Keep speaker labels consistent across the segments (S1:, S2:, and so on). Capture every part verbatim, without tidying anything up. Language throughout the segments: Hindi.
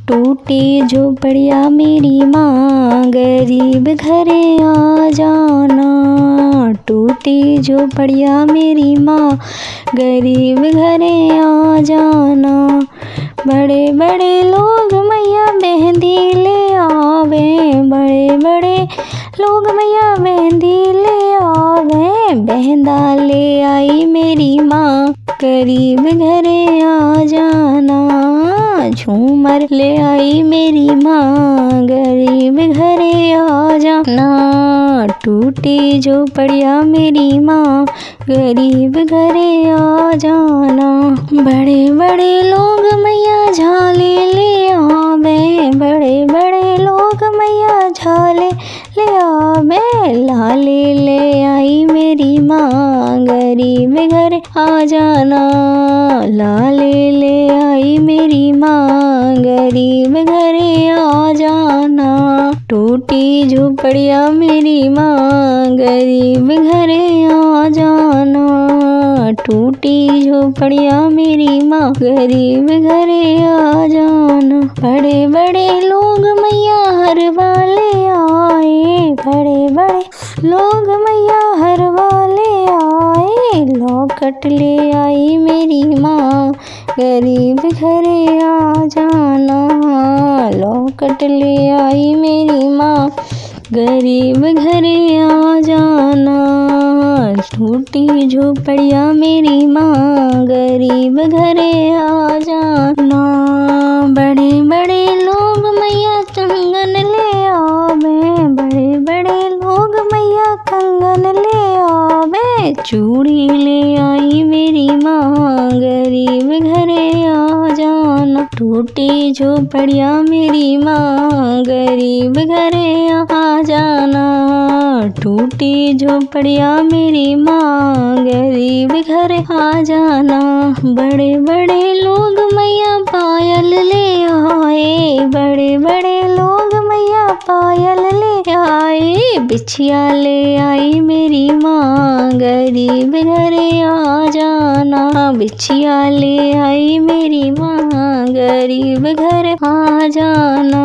S1: टूटी झोपड़िया मेरी माँ, गरीब घरे आ जाना। टूटी झोपड़िया मेरी माँ, गरीब घरे आ जाना। बड़े बड़े लोग मैया मेहंदी ले आवे, बड़े बड़े लोग मैया मेहंदी ले आवे। मेहंदा ले आई मेरी माँ, गरीब घरे आ जाना। झूमर ले आई मेरी माँ, गरीब घरे आ जाना। टूटी झोपड़िया मेरी माँ, गरीब घरे आ जाना। बड़े बड़े लोग मैया झाले ले आवे, बड़े बड़े लोग मैया झाले ले आवे। लाले ले आई मेरी माँ, गरीब घरे आ जाना। लाले ले आई मेरी माँ, गरीब घरे आ जाना। टूटी झोपड़िया मेरी माँ, गरीब घरे आ जाना। टूटी झोपड़िया मेरी माँ, गरीब घरे आ जाना। बड़े बड़े लोग मैया हर वाले आए, बड़े बड़े लोग मैया हर वाले आए। लौकट ले आई मेरी माँ, गरीब घरे आ जाना। लौकट ले आई मेरी माँ, गरीब घरे आ जाना। टूटी झोपड़िया मेरी माँ, गरीब घरे आ जाना। बड़े बड़े लोग मैया कंगन ले आवे, बड़े बड़े लोग मैया कंगन ले आवे। चूड़ी ले आई मेरी माँ, गरीब घरे आ जाना। टूटी झोपड़िया मेरी माँ, गरीब घरे आ जाना। टूटी झोपड़िया मेरी माँ, गरीब घरे आ जाना। बड़े बड़े लोग मैया पायल ले आए, बड़े बड़े लोग मैया पायल ले आए। बिछिया ले आई मेरी माँ, गरीब घरे आ जाना। बिछिया ले आई मेरी माँ, गरीब घर आ जाना।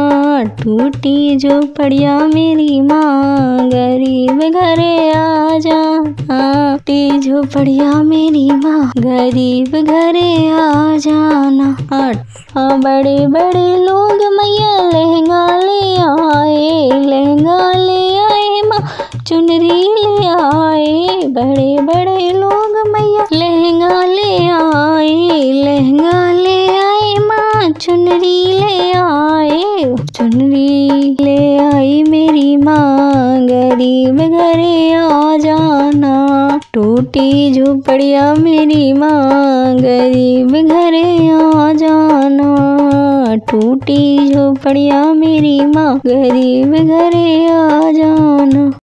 S1: टूटी झोपड़िया मेरी माँ, गरीब घरे आ जाना। टूटी झोपड़िया मेरी माँ, गरीब घरे आ जाना। हाँ, बड़े बड़े लोग मैया लहंगा ले आए, लहंगा ले आए माँ, चुनरी ले आए। बड़े बड़े लोग मैया लहंगा ले आए, लहंगा ले आए माँ, चुनरी ले आए। चुनरी ले आई मेरी माँ, गरीब घरे आ जाना। टूटी झोपड़िया मेरी माँ, गरीब घरे आ जाना। टूटी झोपड़िया मेरी माँ, गरीब घरे आ जाना।